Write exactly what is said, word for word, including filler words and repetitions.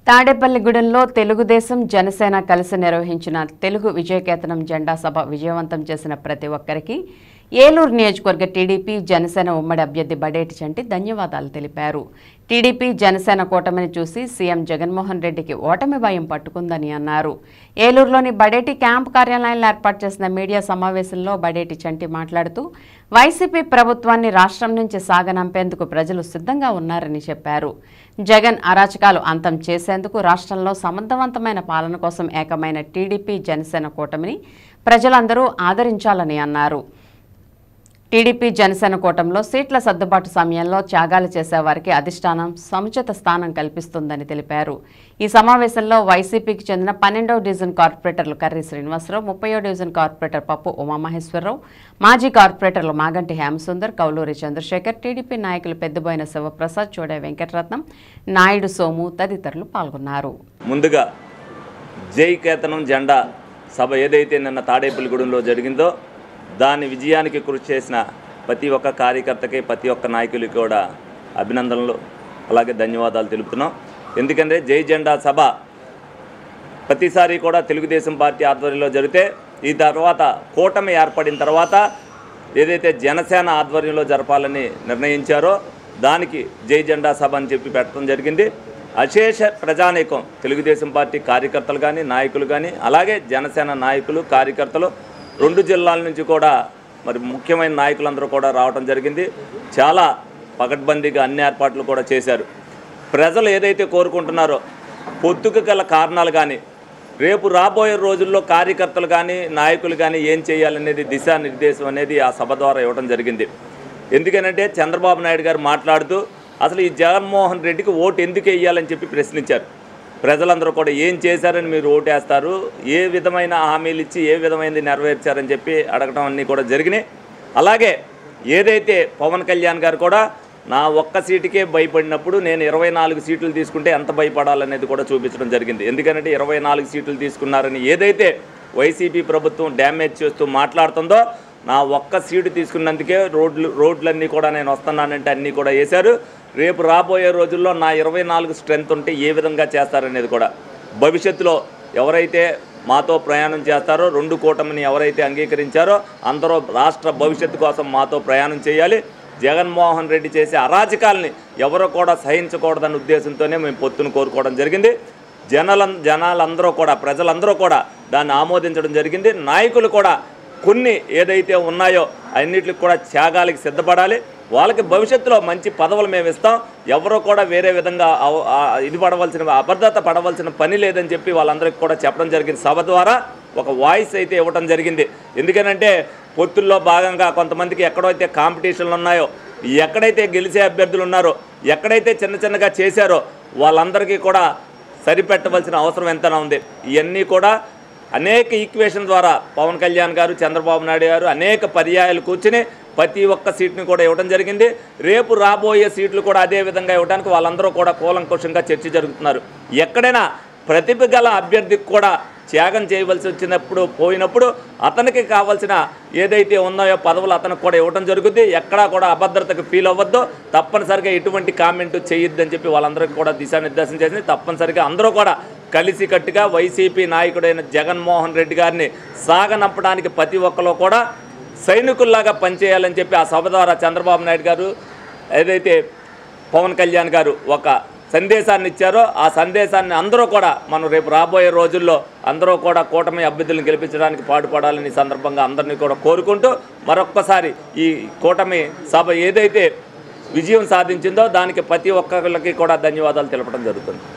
తాడేపల్లిగూడెంలో తెలుగుదేశం జనసేన కలిసి నిర్వహించిన తెలుగు విజయకేతనం జెండా సభ విజయవంతం చేసిన ప్రతి ఒక్కరికి ఏలూరు నియోజకవర్గ టీడీపీ జనసేన ఉమ్మడి అభ్యర్థి బడేటి చంటి ధన్యవాదాలు తెలిపారు. టీడీపీ జనసేన కూటమిని చూసి సీఎం జగన్మోహన్ రెడ్డికి ఓటమి భయం పట్టుకుందని అన్నారు. ఏలూరులోని బడేటి క్యాంప్ కార్యాలయంలో ఏర్పాటు చేసిన మీడియా సమావేశంలో బడేటి చంటి మాట్లాడుతూ వైసీపీ ప్రభుత్వాన్ని రాష్ట్రం నుంచి సాగనంపేందుకు ప్రజలు సిద్ధంగా ఉన్నారని చెప్పారు. జగన్ అరాచకాలు అంతం చేసేందుకు రాష్ట్రంలో సమర్థవంతమైన పాలన కోసం ఏకమైన టీడీపీ జనసేన కూటమిని ప్రజలందరూ ఆదరించాలని అన్నారు. టీడీపీ జనసేన కూటమిలో సీట్ల సర్దుబాటు సమయంలో త్యాగాలు చేసేవారికి అధిష్టానం సముచిత స్థానం కల్పిస్తుందని తెలిపారు. ఈ సమావేశంలో వైసీపీకి చెందిన పన్నెండవ డివిజన్ కార్పొరేటర్లు కర్రీ శ్రీనివాసరావు, ముప్పైవ డివిజన్ కార్పొరేటర్ పప్పు ఉమామహేశ్వరరావు, మాజీ కార్పొరేటర్లు మాగంటి హేమసుందర్, కౌలూరి చంద్రశేఖర్, టీడీపీ నాయకులు పెద్దబోయిన శివప్రసాద్, చోడే వెంకటరత్నం, నాయుడు సోము తదితరులు పాల్గొన్నారు. ముందుగా జై కేతనం జెండా సభ ఏదైతే నిన్న తాడేపల్లిగూడెంలో జరిగిందో దాని విజయానికి కృషి చేసిన ప్రతి ఒక్క కార్యకర్తకి ప్రతి ఒక్క నాయకులకి కూడా అభినందనలు అలాగే ధన్యవాదాలు తెలుపుతున్నాం. ఎందుకంటే జై జెండా సభ ప్రతిసారి కూడా తెలుగుదేశం పార్టీ ఆధ్వర్యంలో జరిగితే ఈ తర్వాత కూటమి ఏర్పడిన తర్వాత ఏదైతే జనసేన ఆధ్వర్యంలో జరపాలని నిర్ణయించారో దానికి జై జెండా సభ అని చెప్పి పెట్టడం జరిగింది. అశేష ప్రజానీకం తెలుగుదేశం పార్టీ కార్యకర్తలు కానీ నాయకులు కానీ అలాగే జనసేన నాయకులు కార్యకర్తలు రెండు జిల్లాల నుంచి కూడా మరి ముఖ్యమైన నాయకులందరూ కూడా రావడం జరిగింది. చాలా పకడ్బందీగా అన్ని ఏర్పాట్లు కూడా చేశారు. ప్రజలు ఏదైతే కోరుకుంటున్నారో పొత్తుకు గల కారణాలు కానీ రేపు రాబోయే రోజుల్లో కార్యకర్తలు కానీ నాయకులు కానీ ఏం చేయాలనేది దిశానిర్దేశం అనేది ఆ సభ ద్వారా ఇవ్వడం జరిగింది. ఎందుకనంటే చంద్రబాబు నాయుడు గారు మాట్లాడుతూ అసలు ఈ జగన్మోహన్ రెడ్డికి ఓటు ఎందుకు వేయాలని చెప్పి ప్రశ్నించారు. ప్రజలందరూ కూడా ఏం చేశారని మీరు ఓటేస్తారు, ఏ విధమైన హామీలు ఇచ్చి ఏ విధమైనది నెరవేర్చారని చెప్పి అడగడం అన్నీ కూడా జరిగినాయి. అలాగే ఏదైతే పవన్ కళ్యాణ్ గారు కూడా నా ఒక్క సీటుకే భయపడినప్పుడు నేను ఇరవై నాలుగు సీట్లు తీసుకుంటే ఎంత భయపడాలనేది కూడా చూపించడం జరిగింది. ఎందుకంటే ఇరవై నాలుగు సీట్లు తీసుకున్నారని ఏదైతే వైసీపీ ప్రభుత్వం డ్యామేజ్ చేస్తూ మాట్లాడుతుందో నా ఒక్క సీటు తీసుకున్నందుకే రోడ్లు రోడ్లన్నీ కూడా నేను వస్తున్నానంటే అన్నీ కూడా వేశారు. రేపు రాబోయే రోజుల్లో నా ఇరవై నాలుగు స్ట్రెంత్ ఉంటే ఏ విధంగా చేస్తారనేది కూడా భవిష్యత్తులో ఎవరైతే మాతో ప్రయాణం చేస్తారో రెండు కూటమిని ఎవరైతే అంగీకరించారో అందరూ రాష్ట్ర భవిష్యత్తు కోసం మాతో ప్రయాణం చేయాలి. జగన్మోహన్ రెడ్డి చేసే అరాచకాలని ఎవరో కూడా సహించకూడదన్న ఉద్దేశంతోనే మేము పొత్తును కోరుకోవడం జరిగింది. జనాల జనాలందరూ కూడా ప్రజలందరూ కూడా దాన్ని ఆమోదించడం జరిగింది. నాయకులు కూడా కొన్ని ఏదైతే ఉన్నాయో అన్నిటికి కూడా త్యాగాలకి సిద్ధపడాలి. వాళ్ళకి భవిష్యత్తులో మంచి పదవులు మేము ఇస్తాం, ఎవరో కూడా వేరే విధంగా ఇది పడవలసిన అభద్రత పడవలసిన పని లేదని చెప్పి వాళ్ళందరికీ కూడా చెప్పడం జరిగింది. సభ ద్వారా ఒక వాయిస్ అయితే ఇవ్వడం జరిగింది. ఎందుకనంటే పొత్తుల్లో భాగంగా కొంతమందికి ఎక్కడైతే కాంపిటీషన్లు ఉన్నాయో, ఎక్కడైతే గెలిచే అభ్యర్థులు ఉన్నారో, ఎక్కడైతే చిన్న చిన్నగా చేశారో వాళ్ళందరికీ కూడా సరిపెట్టవలసిన అవసరం ఎంతనా ఉంది. ఇవన్నీ కూడా అనేక ఈక్వేషన్ ద్వారా పవన్ కళ్యాణ్ గారు చంద్రబాబు నాయుడు గారు అనేక పర్యాయాలు కూర్చుని ప్రతి ఒక్క సీట్ని కూడా ఇవ్వడం జరిగింది. రేపు రాబోయే సీట్లు కూడా అదే విధంగా ఇవ్వడానికి వాళ్ళందరూ కూడా కూలంకుషంగా చర్చ జరుగుతున్నారు. ఎక్కడైనా ప్రతిభ గల అభ్యర్థికి కూడా త్యాగం చేయవలసి వచ్చినప్పుడు పోయినప్పుడు అతనికి కావాల్సిన ఏదైతే ఉన్నాయో పదవులు అతనికి కూడా ఇవ్వడం జరుగుతుంది. ఎక్కడా కూడా అభద్రతకు ఫీల్ అవ్వద్దు, తప్పనిసరిగా ఎటువంటి కామెంట్ చేయొద్దని చెప్పి వాళ్ళందరికీ కూడా దిశానిర్దేశం చేసింది. తప్పనిసరిగా అందరూ కూడా కలిసికట్టుగా వైసీపీ నాయకుడైన జగన్మోహన్ రెడ్డి గారిని సాగనంపడానికి ప్రతి ఒక్కరు కూడా సైనికుల్లాగా పనిచేయాలని చెప్పి ఆ సభ ద్వారా చంద్రబాబు నాయుడు గారు ఏదైతే పవన్ కళ్యాణ్ గారు ఒక సందేశాన్ని ఇచ్చారో ఆ సందేశాన్ని అందరూ కూడా మనం రేపు రాబోయే రోజుల్లో అందరూ కూడా కూటమి అభ్యర్థులను గెలిపించడానికి పాటుపడాలని సందర్భంగా అందరినీ కూడా కోరుకుంటూ మరొక్కసారి ఈ కూటమి సభ ఏదైతే విజయం సాధించిందో దానికి ప్రతి ఒక్కరికి కూడా ధన్యవాదాలు తెలపడం జరుగుతుంది.